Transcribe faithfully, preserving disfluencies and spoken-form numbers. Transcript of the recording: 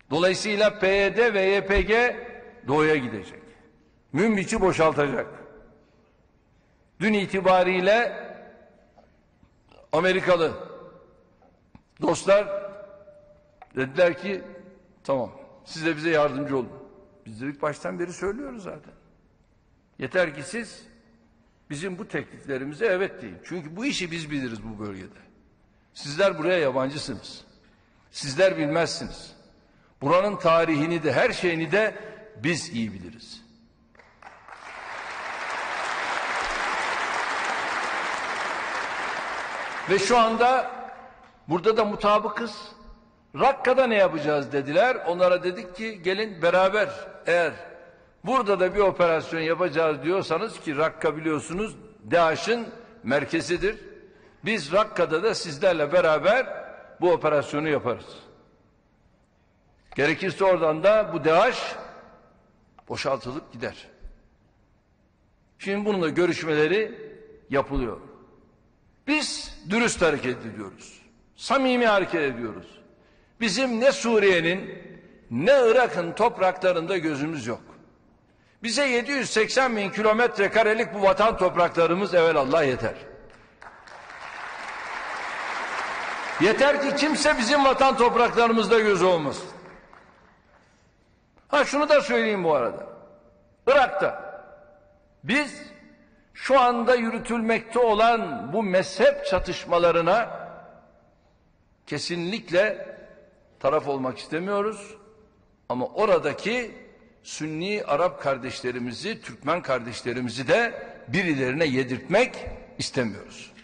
Dolayısıyla P Y D ve Y P G doğuya gidecek. Münbiç'i boşaltacak. Dün itibariyle Amerikalı dostlar dediler ki tamam siz de bize yardımcı olun. Biz de ilk baştan beri söylüyoruz zaten. Yeter ki siz bizim bu tekliflerimize evet deyin. Çünkü bu işi biz biliriz bu bölgede. Sizler buraya yabancısınız. Sizler bilmezsiniz. Buranın tarihini de her şeyini de biz iyi biliriz. Ve şu anda burada da mutabıkız. Rakka'da ne yapacağız dediler. Onlara dedik ki gelin beraber eğer burada da bir operasyon yapacağız diyorsanız ki Rakka biliyorsunuz DAEŞ'in merkezidir. Biz Rakka'da da sizlerle beraber bu operasyonu yaparız. Gerekirse oradan da bu DAEŞ boşaltılıp gider. Şimdi bununla görüşmeleri yapılıyor. Biz dürüst hareket ediyoruz. Samimi hareket ediyoruz. Bizim ne Suriye'nin ne Irak'ın topraklarında gözümüz yok. Bize yedi yüz seksen bin kilometre karelik bu vatan topraklarımız evelallah yeter. Yeter ki kimse bizim vatan topraklarımızda gözü olmasın. Ha şunu da söyleyeyim bu arada. Irak'ta biz şu anda yürütülmekte olan bu mezhep çatışmalarına kesinlikle taraf olmak istemiyoruz. Ama oradaki Sünni Arap kardeşlerimizi, Türkmen kardeşlerimizi de birilerine yedirtmek istemiyoruz.